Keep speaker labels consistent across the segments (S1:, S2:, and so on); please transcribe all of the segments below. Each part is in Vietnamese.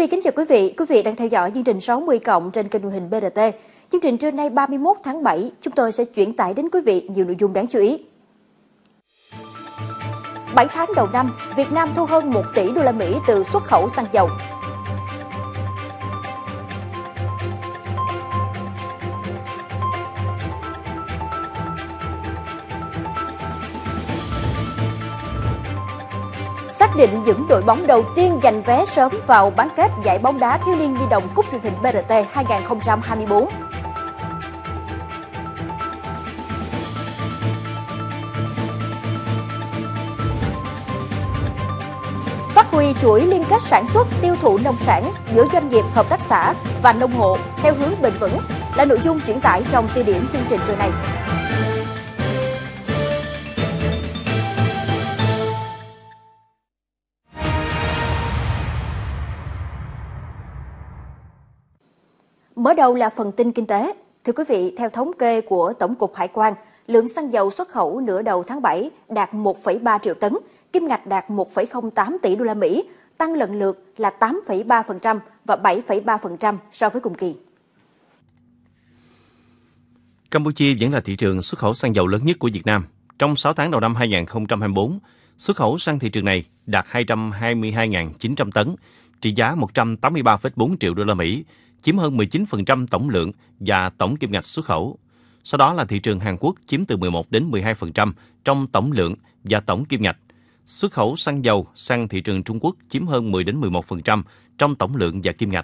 S1: Vi kính chào quý vị đang theo dõi chương trình 60 cộng trên kênh truyền hình BRT. Chương trình trưa nay 31 tháng 7, chúng tôi sẽ chuyển tải đến quý vị nhiều nội dung đáng chú ý. 7 tháng đầu năm, Việt Nam thu hơn 1 tỷ đô la Mỹ từ xuất khẩu xăng dầu. Xác định những đội bóng đầu tiên giành vé sớm vào bán kết giải bóng đá thiếu niên nhi đồng cúp truyền hình BRT 2024. Phát huy chuỗi liên kết sản xuất tiêu thụ nông sản giữa doanh nghiệp, hợp tác xã và nông hộ theo hướng bền vững là nội dung chuyển tải trong tiêu điểm chương trình trưa nay. Mở đầu là phần tin kinh tế. Thưa quý vị, theo thống kê của Tổng cục Hải quan, lượng xăng dầu xuất khẩu nửa đầu tháng 7 đạt 1,3 triệu tấn, kim ngạch đạt 1,08 tỷ đô la Mỹ, tăng lần lượt là 8,3% và 7,3% so với cùng kỳ.
S2: Campuchia vẫn là thị trường xuất khẩu xăng dầu lớn nhất của Việt Nam. Trong 6 tháng đầu năm 2024, xuất khẩu sang thị trường này đạt 222.900 tấn, trị giá 183,4 triệu đô la Mỹ, chiếm hơn 19% tổng lượng và tổng kim ngạch xuất khẩu. Sau đó là thị trường Hàn Quốc chiếm từ 11 đến 12% trong tổng lượng và tổng kim ngạch. Xuất khẩu xăng dầu sang thị trường Trung Quốc chiếm hơn 10 đến 11% trong tổng lượng và kim ngạch.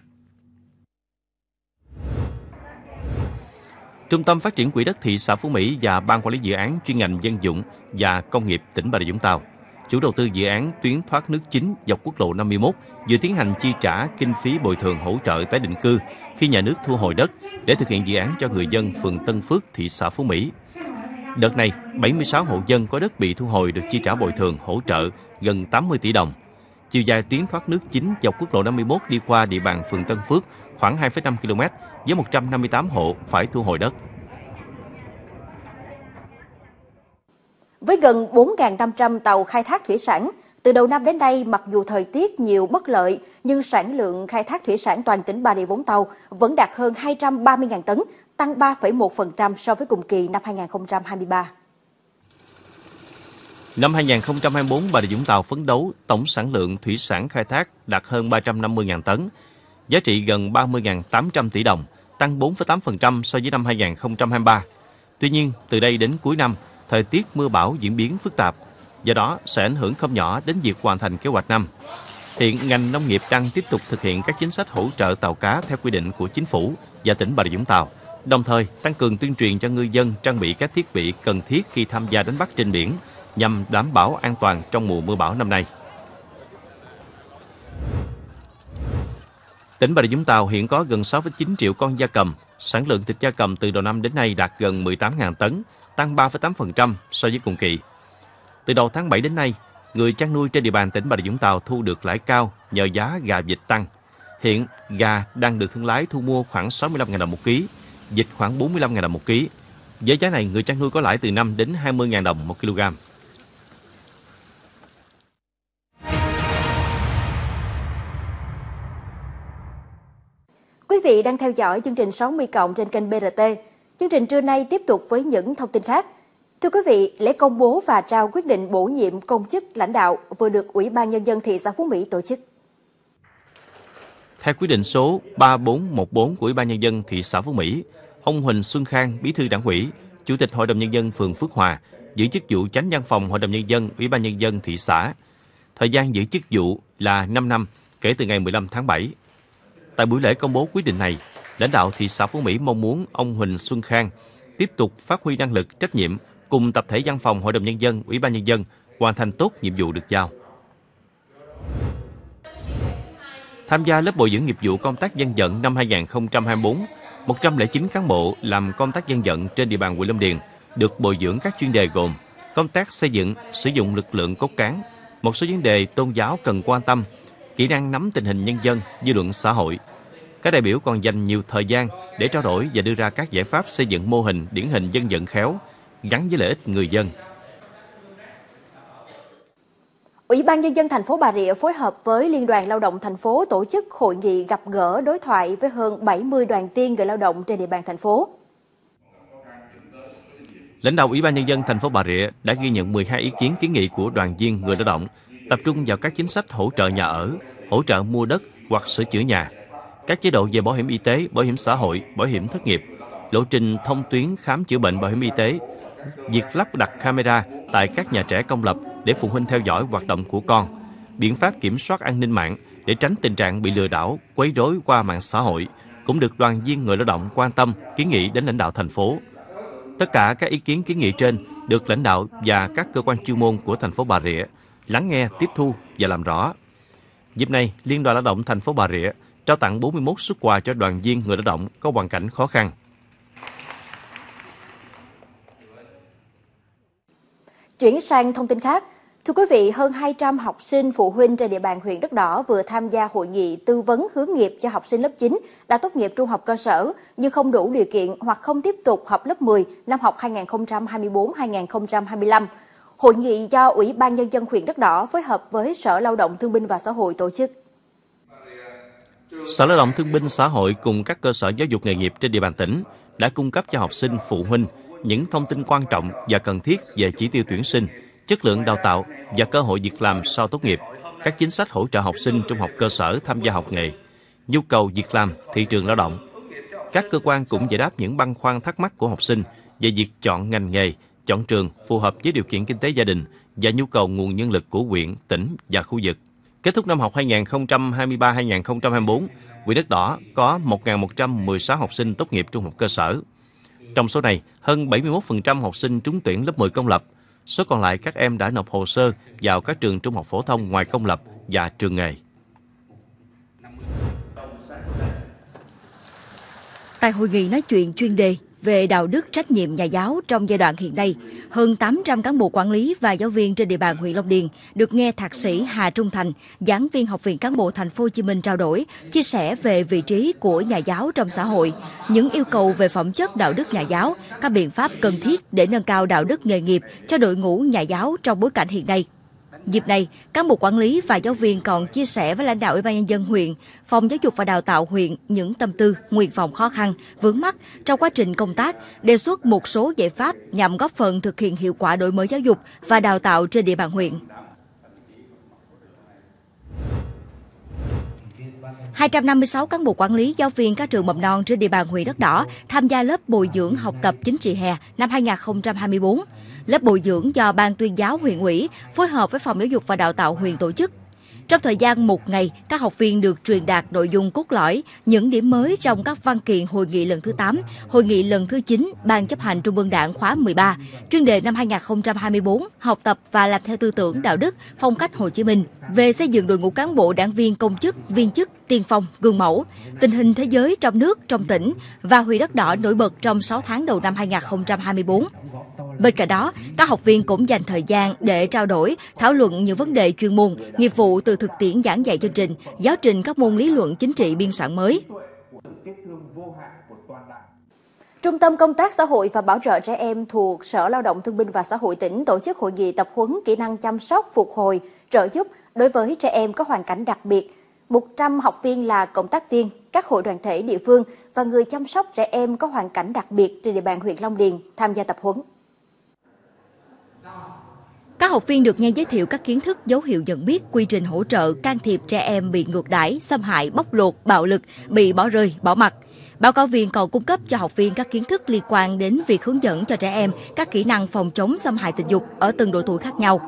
S2: Trung tâm Phát triển Quỹ đất thị xã Phú Mỹ và Ban Quản lý dự án chuyên ngành dân dụng và công nghiệp tỉnh Bà Rịa Vũng Tàu, chủ đầu tư dự án tuyến thoát nước chính dọc quốc lộ 51, vừa tiến hành chi trả kinh phí bồi thường hỗ trợ tái định cư khi nhà nước thu hồi đất để thực hiện dự án cho người dân phường Tân Phước, thị xã Phú Mỹ. Đợt này, 76 hộ dân có đất bị thu hồi được chi trả bồi thường hỗ trợ gần 80 tỷ đồng. Chiều dài tuyến thoát nước chính dọc quốc lộ 51 đi qua địa bàn phường Tân Phước khoảng 2,5 km với 158 hộ phải thu hồi đất.
S1: Với gần 4.500 tàu khai thác thủy sản, từ đầu năm đến nay, mặc dù thời tiết nhiều bất lợi, nhưng sản lượng khai thác thủy sản toàn tỉnh Bà Rịa Vũng Tàu vẫn đạt hơn 230.000 tấn, tăng 3,1% so với cùng kỳ năm 2023.
S2: Năm 2024, Bà Rịa Vũng Tàu phấn đấu tổng sản lượng thủy sản khai thác đạt hơn 350.000 tấn, giá trị gần 30.800 tỷ đồng, tăng 4,8% so với năm 2023. Tuy nhiên, từ đây đến cuối năm, thời tiết mưa bão diễn biến phức tạp, do đó sẽ ảnh hưởng không nhỏ đến việc hoàn thành kế hoạch năm. Hiện ngành nông nghiệp đang tiếp tục thực hiện các chính sách hỗ trợ tàu cá theo quy định của chính phủ và tỉnh Bà Rịa Vũng Tàu, đồng thời tăng cường tuyên truyền cho ngư dân trang bị các thiết bị cần thiết khi tham gia đánh bắt trên biển nhằm đảm bảo an toàn trong mùa mưa bão năm nay. Tỉnh Bà Rịa Vũng Tàu hiện có gần 6,9 triệu con gia cầm, sản lượng thịt gia cầm từ đầu năm đến nay đạt gần 18.000 tấn, tăng 3,8% so với cùng kỳ. Từ đầu tháng 7 đến nay, người chăn nuôi trên địa bàn tỉnh Bà Rịa Vũng Tàu thu được lãi cao nhờ giá gà vịt tăng. Hiện, gà đang được thương lái thu mua khoảng 65.000 đồng một ký, vịt khoảng 45.000 đồng một ký. Với giá này, người chăn nuôi có lãi từ 5 đến 20.000 đồng một kg.
S1: Quý vị đang theo dõi chương trình 60 cộng trên kênh BRT. Chương trình trưa nay tiếp tục với những thông tin khác. Thưa quý vị, lễ công bố và trao quyết định bổ nhiệm công chức lãnh đạo vừa được Ủy ban Nhân dân thị xã Phú Mỹ tổ chức.
S2: Theo quyết định số 3414 của Ủy ban Nhân dân thị xã Phú Mỹ, ông Huỳnh Xuân Khang, Bí thư Đảng ủy, Chủ tịch Hội đồng Nhân dân phường Phước Hòa, giữ chức vụ Chánh Văn phòng Hội đồng Nhân dân Ủy ban Nhân dân thị xã. Thời gian giữ chức vụ là 5 năm kể từ ngày 15 tháng 7. Tại buổi lễ công bố quyết định này, lãnh đạo thị xã Phú Mỹ mong muốn ông Huỳnh Xuân Khang tiếp tục phát huy năng lực, trách nhiệm cùng tập thể Văn phòng Hội đồng Nhân dân, Ủy ban Nhân dân hoàn thành tốt nhiệm vụ được giao. Tham gia lớp bồi dưỡng nghiệp vụ công tác dân vận năm 2024, 109 cán bộ làm công tác dân vận trên địa bàn huyện Lâm Điền được bồi dưỡng các chuyên đề gồm công tác xây dựng, sử dụng lực lượng cốt cán, một số vấn đề tôn giáo cần quan tâm, kỹ năng nắm tình hình nhân dân, dư luận xã hội. Các đại biểu còn dành nhiều thời gian để trao đổi và đưa ra các giải pháp xây dựng mô hình điển hình dân vận khéo, gắn với lợi ích người dân.
S1: Ủy ban Nhân dân thành phố Bà Rịa phối hợp với Liên đoàn Lao động thành phố tổ chức hội nghị gặp gỡ đối thoại với hơn 70 đoàn viên người lao động trên địa bàn thành phố.
S2: Lãnh đạo Ủy ban Nhân dân thành phố Bà Rịa đã ghi nhận 12 ý kiến kiến nghị của đoàn viên người lao động, tập trung vào các chính sách hỗ trợ nhà ở, hỗ trợ mua đất hoặc sửa chữa nhà, các chế độ về bảo hiểm y tế, bảo hiểm xã hội, bảo hiểm thất nghiệp, lộ trình thông tuyến khám chữa bệnh bảo hiểm y tế, việc lắp đặt camera tại các nhà trẻ công lập để phụ huynh theo dõi hoạt động của con, biện pháp kiểm soát an ninh mạng để tránh tình trạng bị lừa đảo, quấy rối qua mạng xã hội, cũng được đoàn viên người lao động quan tâm, kiến nghị đến lãnh đạo thành phố. Tất cả các ý kiến kiến nghị trên được lãnh đạo và các cơ quan chuyên môn của thành phố Bà Rịa lắng nghe, tiếp thu và làm rõ. Dịp này, Liên đoàn Lao động thành phố Bà Rịa trao tặng 41 suất quà cho đoàn viên người lao động có hoàn cảnh khó khăn.
S1: Chuyển sang thông tin khác, thưa quý vị, hơn 200 học sinh phụ huynh trên địa bàn huyện Đất Đỏ vừa tham gia hội nghị tư vấn hướng nghiệp cho học sinh lớp 9 đã tốt nghiệp trung học cơ sở nhưng không đủ điều kiện hoặc không tiếp tục học lớp 10 năm học 2024-2025. Hội nghị do Ủy ban Nhân dân huyện Đất Đỏ phối hợp với Sở Lao động Thương binh và Xã hội tổ chức.
S2: Sở Lao động Thương binh Xã hội cùng các cơ sở giáo dục nghề nghiệp trên địa bàn tỉnh đã cung cấp cho học sinh, phụ huynh những thông tin quan trọng và cần thiết về chỉ tiêu tuyển sinh, chất lượng đào tạo và cơ hội việc làm sau tốt nghiệp, các chính sách hỗ trợ học sinh trung học cơ sở tham gia học nghề, nhu cầu việc làm, thị trường lao động. Các cơ quan cũng giải đáp những băn khoăn thắc mắc của học sinh về việc chọn ngành nghề, chọn trường phù hợp với điều kiện kinh tế gia đình và nhu cầu nguồn nhân lực của huyện, tỉnh và khu vực. Kết thúc năm học 2023-2024, huyện Đất Đỏ có 1.116 học sinh tốt nghiệp trung học cơ sở. Trong số này, hơn 71% học sinh trúng tuyển lớp 10 công lập. Số còn lại các em đã nộp hồ sơ vào các trường trung học phổ thông ngoài công lập và trường nghề.
S3: Tại hội nghị nói chuyện chuyên đề về đạo đức trách nhiệm nhà giáo trong giai đoạn hiện nay, hơn 800 cán bộ quản lý và giáo viên trên địa bàn huyện Long Điền được nghe Thạc sĩ Hà Trung Thành, giảng viên Học viện Cán bộ Thành phố Hồ Chí Minh trao đổi, chia sẻ về vị trí của nhà giáo trong xã hội, những yêu cầu về phẩm chất đạo đức nhà giáo, các biện pháp cần thiết để nâng cao đạo đức nghề nghiệp cho đội ngũ nhà giáo trong bối cảnh hiện nay. Dịp này, cán bộ quản lý và giáo viên còn chia sẻ với lãnh đạo Ủy ban Nhân dân huyện, Phòng Giáo dục và Đào tạo huyện những tâm tư, nguyện vọng khó khăn, vướng mắc trong quá trình công tác, đề xuất một số giải pháp nhằm góp phần thực hiện hiệu quả đổi mới giáo dục và đào tạo trên địa bàn huyện. 256 cán bộ quản lý giáo viên các trường mầm non trên địa bàn huyện Đất Đỏ tham gia lớp bồi dưỡng học tập chính trị hè năm 2024. Lớp bồi dưỡng do Ban tuyên giáo huyện ủy phối hợp với Phòng Giáo dục và Đào tạo huyện tổ chức. Trong thời gian một ngày, các học viên được truyền đạt nội dung cốt lõi, những điểm mới trong các văn kiện Hội nghị lần thứ 8, Hội nghị lần thứ 9, Ban chấp hành Trung ương Đảng khóa 13, chuyên đề năm 2024, học tập và làm theo tư tưởng đạo đức, phong cách Hồ Chí Minh, về xây dựng đội ngũ cán bộ đảng viên công chức, viên chức, tiên phong, gương mẫu, tình hình thế giới trong nước, trong tỉnh và huyện Đất Đỏ nổi bật trong 6 tháng đầu năm 2024. Bên cạnh đó, các học viên cũng dành thời gian để trao đổi, thảo luận những vấn đề chuyên môn, nghiệp vụ từ thực tiễn giảng dạy chương trình, giáo trình các môn lý luận chính trị biên soạn mới.
S1: Trung tâm Công tác Xã hội và Bảo trợ Trẻ Em thuộc Sở Lao động Thương binh và Xã hội tỉnh tổ chức hội nghị tập huấn kỹ năng chăm sóc, phục hồi, trợ giúp đối với trẻ em có hoàn cảnh đặc biệt. 100 học viên là cộng tác viên, các hội đoàn thể địa phương và người chăm sóc trẻ em có hoàn cảnh đặc biệt trên địa bàn huyện Long Điền tham gia tập huấn.
S3: Các học viên được nghe giới thiệu các kiến thức, dấu hiệu nhận biết, quy trình hỗ trợ, can thiệp trẻ em bị ngược đãi, xâm hại, bóc lột, bạo lực, bị bỏ rơi, bỏ mặc. Báo cáo viên còn cung cấp cho học viên các kiến thức liên quan đến việc hướng dẫn cho trẻ em các kỹ năng phòng chống xâm hại tình dục ở từng độ tuổi khác nhau.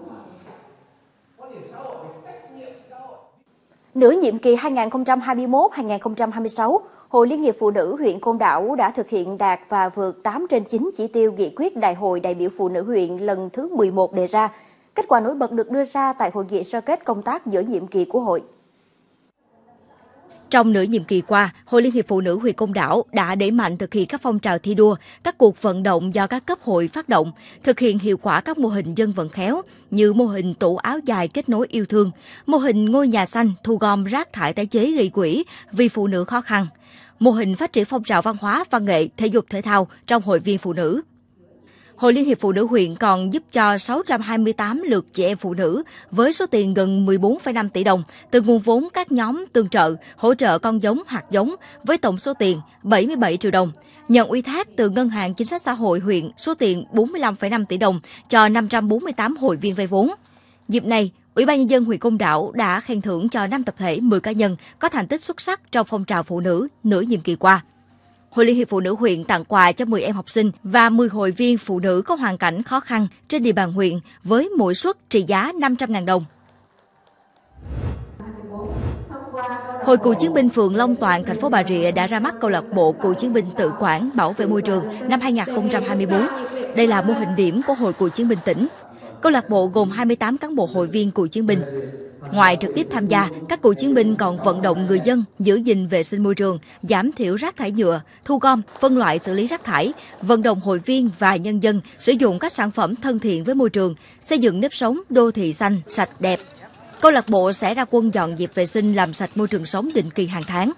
S1: Nửa nhiệm kỳ 2021-2026, Hội Liên hiệp Phụ nữ huyện Côn Đảo đã thực hiện đạt và vượt 8 trên 9 chỉ tiêu nghị quyết Đại hội đại biểu phụ nữ huyện lần thứ 11 đề ra. Kết quả nổi bật được đưa ra tại hội nghị sơ kết công tác giữa nhiệm kỳ của hội.
S3: Trong nửa nhiệm kỳ qua, Hội Liên hiệp Phụ nữ huyện Côn Đảo đã đẩy mạnh thực hiện các phong trào thi đua, các cuộc vận động do các cấp hội phát động, thực hiện hiệu quả các mô hình dân vận khéo như mô hình tủ áo dài kết nối yêu thương, mô hình ngôi nhà xanh thu gom rác thải tái chế gây quỹ vì phụ nữ khó khăn, mô hình phát triển phong trào văn hóa, văn nghệ, thể dục thể thao trong hội viên phụ nữ. Hội Liên hiệp Phụ nữ huyện còn giúp cho 628 lượt chị em phụ nữ với số tiền gần 14,5 tỷ đồng từ nguồn vốn các nhóm tương trợ, hỗ trợ con giống, hạt giống với tổng số tiền 77 triệu đồng. Nhận ủy thác từ Ngân hàng Chính sách Xã hội huyện số tiền 45,5 tỷ đồng cho 548 hội viên vay vốn. Dịp này, Ủy ban Nhân dân huyện Côn Đảo đã khen thưởng cho 5 tập thể, 10 cá nhân có thành tích xuất sắc trong phong trào phụ nữ nửa nhiệm kỳ qua. Hội Liên hiệp Phụ nữ huyện tặng quà cho 10 em học sinh và 10 hội viên phụ nữ có hoàn cảnh khó khăn trên địa bàn huyện với mỗi suất trị giá 500.000 đồng. Hội Cựu chiến binh phường Long Toàn, thành phố Bà Rịa đã ra mắt câu lạc bộ Cựu chiến binh tự quản bảo vệ môi trường năm 2024. Đây là mô hình điểm của Hội Cựu chiến binh tỉnh. Câu lạc bộ gồm 28 cán bộ hội viên cựu chiến binh. Ngoài trực tiếp tham gia, các cựu chiến binh còn vận động người dân giữ gìn vệ sinh môi trường, giảm thiểu rác thải nhựa, thu gom, phân loại xử lý rác thải, vận động hội viên và nhân dân sử dụng các sản phẩm thân thiện với môi trường, xây dựng nếp sống đô thị xanh, sạch, đẹp. Câu lạc bộ sẽ ra quân dọn dẹp vệ sinh làm sạch môi trường sống định kỳ hàng tháng.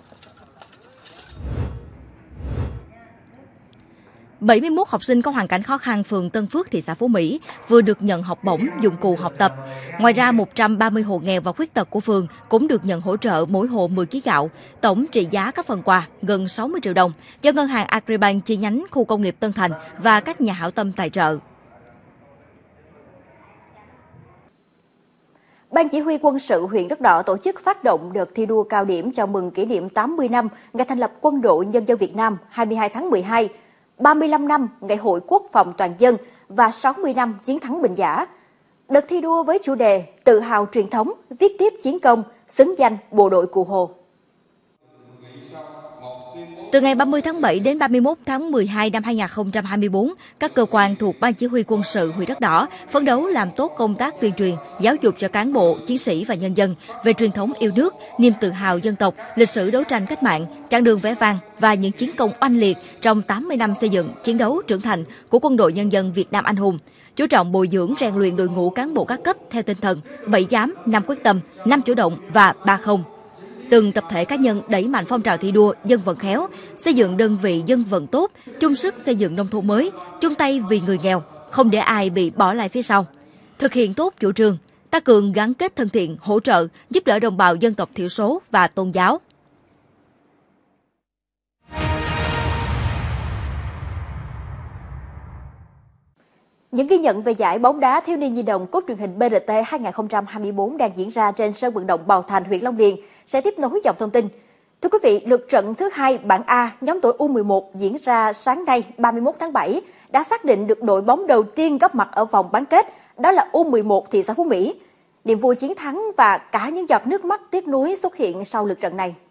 S3: 71 học sinh có hoàn cảnh khó khăn phường Tân Phước, thị xã Phú Mỹ vừa được nhận học bổng, dụng cụ học tập. Ngoài ra, 130 hộ nghèo và khuyết tật của phường cũng được nhận hỗ trợ mỗi hộ 10 kg gạo, tổng trị giá các phần quà gần 60 triệu đồng do Ngân hàng Agribank chi nhánh khu công nghiệp Tân Thành và các nhà hảo tâm tài trợ.
S1: Ban Chỉ huy Quân sự huyện Đất Đỏ tổ chức phát động đợt thi đua cao điểm chào mừng kỷ niệm 80 năm ngày thành lập Quân đội Nhân dân Việt Nam 22 tháng 12, 35 năm Ngày hội Quốc phòng toàn dân và 60 năm chiến thắng Bình Giả. Đợt thi đua với chủ đề Tự hào truyền thống, viết tiếp chiến công, xứng danh bộ đội Cụ Hồ.
S3: Từ ngày 30 tháng 7 đến 31 tháng 12 năm 2024, các cơ quan thuộc Ban Chỉ huy Quân sự huyện Đất Đỏ phấn đấu làm tốt công tác tuyên truyền, giáo dục cho cán bộ, chiến sĩ và nhân dân về truyền thống yêu nước, niềm tự hào dân tộc, lịch sử đấu tranh cách mạng, chặng đường vẻ vang và những chiến công oanh liệt trong 80 năm xây dựng, chiến đấu trưởng thành của Quân đội Nhân dân Việt Nam anh hùng. Chú trọng bồi dưỡng rèn luyện đội ngũ cán bộ các cấp theo tinh thần 7 dám, 5 quyết tâm, 5 chủ động và 3 không. Từng tập thể cá nhân đẩy mạnh phong trào thi đua dân vận khéo, xây dựng đơn vị dân vận tốt, chung sức xây dựng nông thôn mới, chung tay vì người nghèo, không để ai bị bỏ lại phía sau. Thực hiện tốt chủ trương, tăng cường gắn kết thân thiện, hỗ trợ, giúp đỡ đồng bào dân tộc thiểu số và tôn giáo.
S1: Những ghi nhận về giải bóng đá thiếu niên nhi đồng cúp truyền hình BRT 2024 đang diễn ra trên sân vận động Bào Thành, huyện Long Điền sẽ tiếp nối dòng thông tin. Thưa quý vị, lượt trận thứ 2 bảng A nhóm tuổi U11 diễn ra sáng nay 31 tháng 7 đã xác định được đội bóng đầu tiên góp mặt ở vòng bán kết, đó là U11 thị xã Phú Mỹ. Niềm vui chiến thắng và cả những giọt nước mắt tiếc nuối xuất hiện sau lượt trận này.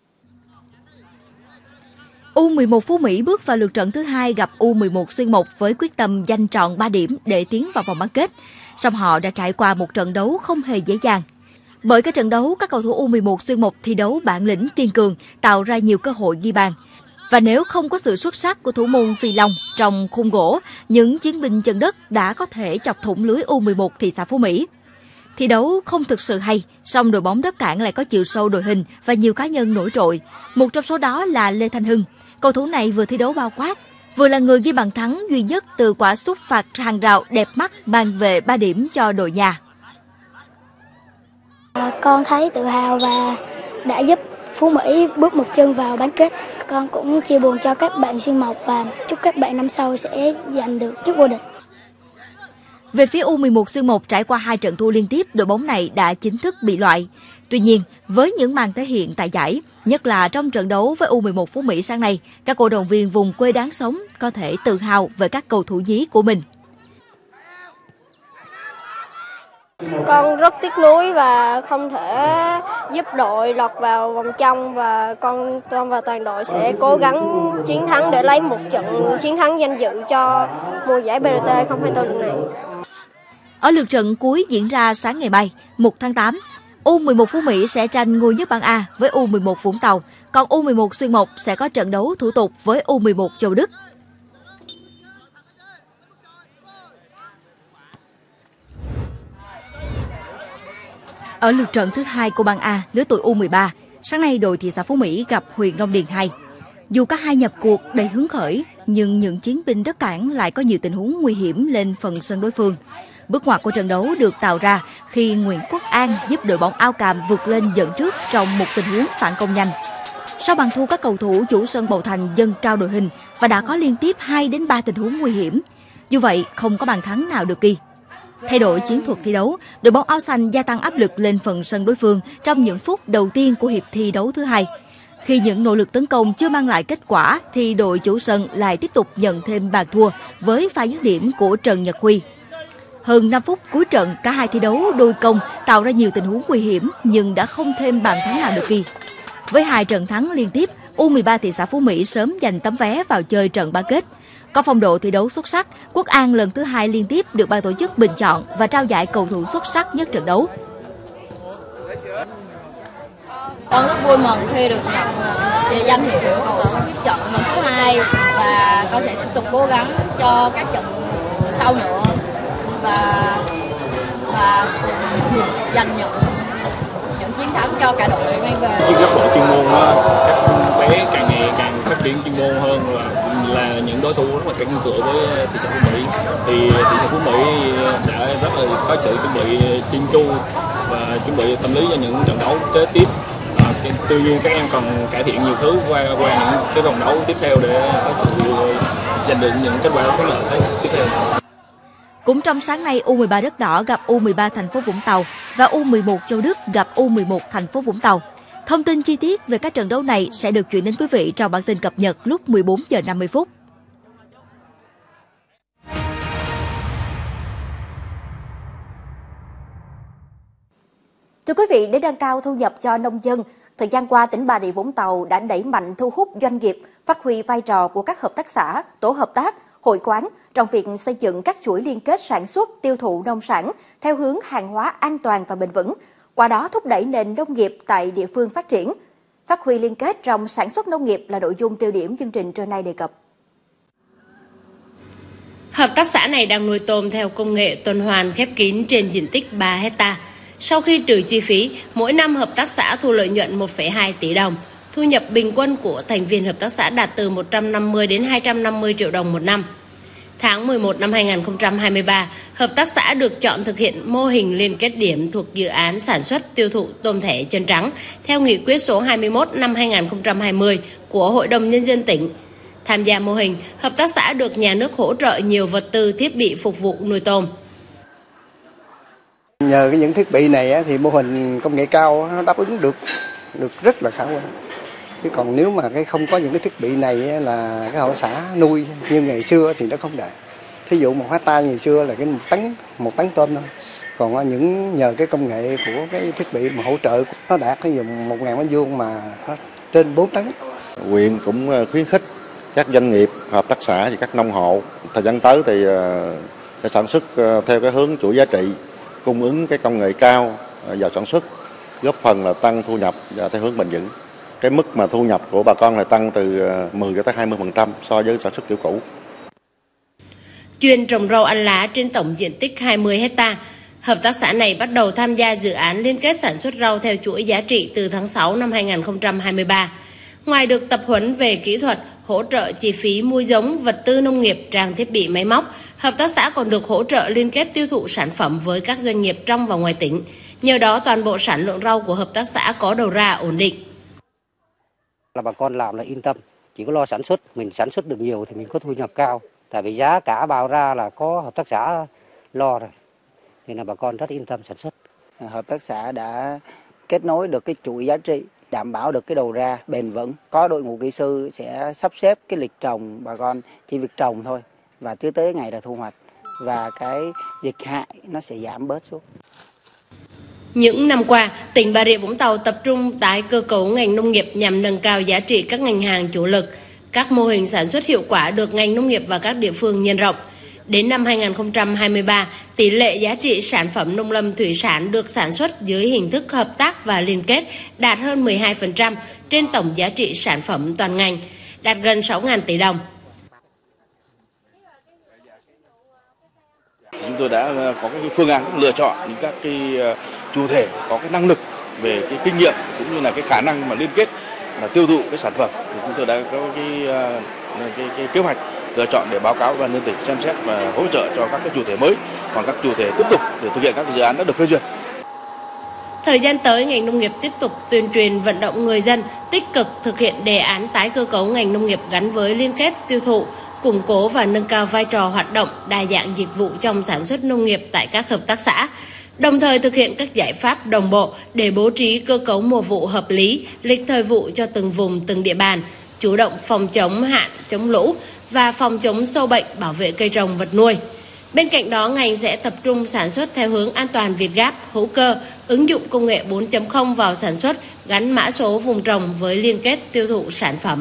S3: U11 Phú Mỹ bước vào lượt trận thứ 2 gặp U11 Xuyên Mộc với quyết tâm giành trọn 3 điểm để tiến vào vòng bán kết. Song họ đã trải qua một trận đấu không hề dễ dàng. Bởi các trận đấu, các cầu thủ U11 Xuyên Mộc thi đấu bản lĩnh kiên cường, tạo ra nhiều cơ hội ghi bàn. Và nếu không có sự xuất sắc của thủ môn Phi Long trong khung gỗ, những chiến binh chân đất đã có thể chọc thủng lưới U11 thị xã Phú Mỹ. Thi đấu không thực sự hay, song đội bóng đất Cảng lại có chiều sâu đội hình và nhiều cá nhân nổi trội. Một trong số đó là Lê Thanh Hưng. Cầu thủ này vừa thi đấu bao quát, vừa là người ghi bàn thắng duy nhất từ quả sút phạt hàng rào đẹp mắt mang về 3 điểm cho đội nhà.
S4: Con thấy tự hào và đã giúp Phú Mỹ bước một chân vào bán kết. Con cũng chia buồn cho các bạn Xuyên Mộc và chúc các bạn năm sau sẽ giành được chức vô địch.
S3: Về phía U11 Xuyên Mộc, trải qua 2 trận thua liên tiếp, đội bóng này đã chính thức bị loại. Tuy nhiên, với những màn thể hiện tại giải, nhất là trong trận đấu với U11 Phú Mỹ sáng nay, các cổ động viên vùng quê đáng sống có thể tự hào về các cầu thủ nhí của mình.
S4: Con rất tiếc nuối và không thể giúp đội lọt vào vòng trong và con và toàn đội sẽ cố gắng chiến thắng để lấy một trận chiến thắng danh dự cho mùa giải BRT 2024 lần này.
S3: Ở lượt trận cuối diễn ra sáng ngày mai, 1 tháng 8, U11 Phú Mỹ sẽ tranh ngôi nhất bảng A với U11 Vũng Tàu, còn U11 Xuyên Mộc sẽ có trận đấu thủ tục với U11 Châu Đức. Ở lượt trận thứ 2 của bảng A lứa tuổi U13, sáng nay đội thị xã Phú Mỹ gặp huyện Long Điền 2. Dù cả hai nhập cuộc đầy hứng khởi, nhưng những chiến binh đất cảng lại có nhiều tình huống nguy hiểm lên phần sân đối phương. Bước ngoặt của trận đấu được tạo ra khi Nguyễn Quốc An giúp đội bóng Ao Càm vượt lên dẫn trước trong một tình huống phản công nhanh. Sau bàn thua, các cầu thủ chủ sân Bầu Thành dâng cao đội hình và đã có liên tiếp 2 đến 3 tình huống nguy hiểm. Dù vậy, không có bàn thắng nào được ghi. Thay đổi chiến thuật thi đấu, đội bóng áo xanh gia tăng áp lực lên phần sân đối phương trong những phút đầu tiên của hiệp thi đấu thứ hai. Khi những nỗ lực tấn công chưa mang lại kết quả, thì đội chủ sân lại tiếp tục nhận thêm bàn thua với pha dứt điểm của Trần Nhật Huy. Hơn 5 phút cuối trận, cả hai thi đấu đôi công tạo ra nhiều tình huống nguy hiểm nhưng đã không thêm bàn thắng nào được ghi. Với 2 trận thắng liên tiếp, U13 thị xã Phú Mỹ sớm giành tấm vé vào chơi trận bán kết. Có phong độ thi đấu xuất sắc, Quốc An lần thứ 2 liên tiếp được ban tổ chức bình chọn và trao giải cầu thủ xuất sắc nhất trận đấu.
S5: Con rất vui mừng khi được nhận danh hiệu cầu thủ xuất sắc trận lần thứ 2 và con sẽ tiếp tục cố gắng cho các trận sau nữa và giành những chiến thắng cho cả đội mang về.
S6: Trên góc độ chuyên môn các bé càng ngày càng phát triển chuyên môn hơn là những đối thủ rất là cạnh cửa với thị xã Phú Mỹ. Thì thị xã Phú Mỹ đã rất là có sự chuẩn bị chuyên chu và chuẩn bị tâm lý cho những trận đấu kế tiếp. Tuy nhiên các em còn cải thiện nhiều thứ qua những cái vòng đấu tiếp theo để có sự giành được những kết quả thắng lợi tiếp theo.
S3: Cũng trong sáng nay, U13 Đất Đỏ gặp U13 thành phố Vũng Tàu và U11 Châu Đức gặp U11 thành phố Vũng Tàu. Thông tin chi tiết về các trận đấu này sẽ được chuyển đến quý vị trong bản tin cập nhật lúc 14 giờ 50 phút.
S1: Thưa quý vị, để nâng cao thu nhập cho nông dân, thời gian qua tỉnh Bà Rịa Vũng Tàu đã đẩy mạnh thu hút doanh nghiệp, phát huy vai trò của các hợp tác xã, tổ hợp tác, hội quán trong việc xây dựng các chuỗi liên kết sản xuất, tiêu thụ nông sản theo hướng hàng hóa an toàn và bền vững, qua đó thúc đẩy nền nông nghiệp tại địa phương phát triển. Phát huy liên kết trong sản xuất nông nghiệp là nội dung tiêu điểm chương trình trưa nay đề cập.
S7: Hợp tác xã này đang nuôi tôm theo công nghệ tuần hoàn khép kín trên diện tích 3 hectare. Sau khi trừ chi phí, mỗi năm hợp tác xã thu lợi nhuận 1,2 tỷ đồng. Thu nhập bình quân của thành viên hợp tác xã đạt từ 150 đến 250 triệu đồng một năm. Tháng 11 năm 2023, hợp tác xã được chọn thực hiện mô hình liên kết điểm thuộc dự án sản xuất tiêu thụ tôm thẻ chân trắng theo nghị quyết số 21 năm 2020 của Hội đồng Nhân dân tỉnh. Tham gia mô hình, hợp tác xã được nhà nước hỗ trợ nhiều vật tư thiết bị phục vụ nuôi tôm.
S8: Nhờ những thiết bị này thì mô hình công nghệ cao nó đáp ứng được rất là khả quan. Chứ còn nếu mà không có những cái thiết bị này là cái hợp tác xã nuôi như ngày xưa thì nó không đạt. Thí dụ 1 hectare ngày xưa là một tấn tôm thôi. Còn nhờ cái công nghệ của cái thiết bị mà hỗ trợ nó đạt ví dụ 1.000 mét vuông mà nó trên 4 tấn.
S9: Huyện cũng khuyến khích các doanh nghiệp, hợp tác xã và các nông hộ thời gian tới thì sẽ sản xuất theo cái hướng chuỗi giá trị, cung ứng cái công nghệ cao vào sản xuất, góp phần là tăng thu nhập và theo hướng bền vững. Cái mức mà thu nhập của bà con là tăng từ 10 cho tới 20% so với sản xuất kiểu cũ.
S7: Chuyên trồng rau ăn lá trên tổng diện tích 20 hectare, hợp tác xã này bắt đầu tham gia dự án liên kết sản xuất rau theo chuỗi giá trị từ tháng 6 năm 2023. Ngoài được tập huấn về kỹ thuật, hỗ trợ chi phí mua giống, vật tư nông nghiệp, trang thiết bị máy móc, hợp tác xã còn được hỗ trợ liên kết tiêu thụ sản phẩm với các doanh nghiệp trong và ngoài tỉnh. Nhờ đó toàn bộ sản lượng rau của hợp tác xã có đầu ra ổn định.
S10: Là bà con làm là yên tâm, chỉ có lo sản xuất, mình sản xuất được nhiều thì mình có thu nhập cao. Tại vì giá cả bao ra là có hợp tác xã lo rồi, nên là bà con rất yên tâm sản xuất.
S11: Hợp tác xã đã kết nối được cái chuỗi giá trị, đảm bảo được cái đầu ra bền vững. Có đội ngũ kỹ sư sẽ sắp xếp cái lịch trồng, bà con chỉ việc trồng thôi và tới ngày là thu hoạch và cái dịch hại nó sẽ giảm bớt xuống.
S7: Những năm qua, tỉnh Bà Rịa Vũng Tàu tập trung tái cơ cấu ngành nông nghiệp nhằm nâng cao giá trị các ngành hàng chủ lực. Các mô hình sản xuất hiệu quả được ngành nông nghiệp và các địa phương nhân rộng. Đến năm 2023, tỷ lệ giá trị sản phẩm nông lâm thủy sản được sản xuất dưới hình thức hợp tác và liên kết đạt hơn 12% trên tổng giá trị sản phẩm toàn ngành, đạt gần 6.000 tỷ đồng.
S12: Chúng tôi đã có cái phương án lựa chọn những các cái chủ thể có cái năng lực về cái kinh nghiệm cũng như là cái khả năng mà liên kết là tiêu thụ cái sản phẩm thì chúng tôi đã có cái kế hoạch lựa chọn để báo cáo Ủy ban nhân dân tỉnh xem xét và hỗ trợ cho các cái chủ thể mới, còn các chủ thể tiếp tục để thực hiện các dự án đã được phê duyệt.
S7: Thời gian tới, ngành nông nghiệp tiếp tục tuyên truyền vận động người dân tích cực thực hiện đề án tái cơ cấu ngành nông nghiệp gắn với liên kết tiêu thụ, củng cố và nâng cao vai trò hoạt động đa dạng dịch vụ trong sản xuất nông nghiệp tại các hợp tác xã. Đồng thời thực hiện các giải pháp đồng bộ để bố trí cơ cấu mùa vụ hợp lý, lịch thời vụ cho từng vùng, từng địa bàn, chủ động phòng chống hạn, chống lũ và phòng chống sâu bệnh, bảo vệ cây trồng vật nuôi. Bên cạnh đó, ngành sẽ tập trung sản xuất theo hướng an toàn Việt Gáp, hữu cơ, ứng dụng công nghệ 4.0 vào sản xuất, gắn mã số vùng trồng với liên kết tiêu thụ sản phẩm.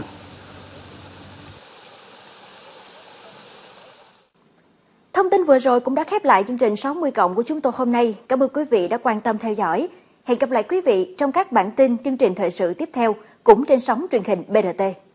S1: Thông tin vừa rồi cũng đã khép lại chương trình 60 cộng của chúng tôi hôm nay. Cảm ơn quý vị đã quan tâm theo dõi. Hẹn gặp lại quý vị trong các bản tin chương trình thời sự tiếp theo cũng trên sóng truyền hình BRT.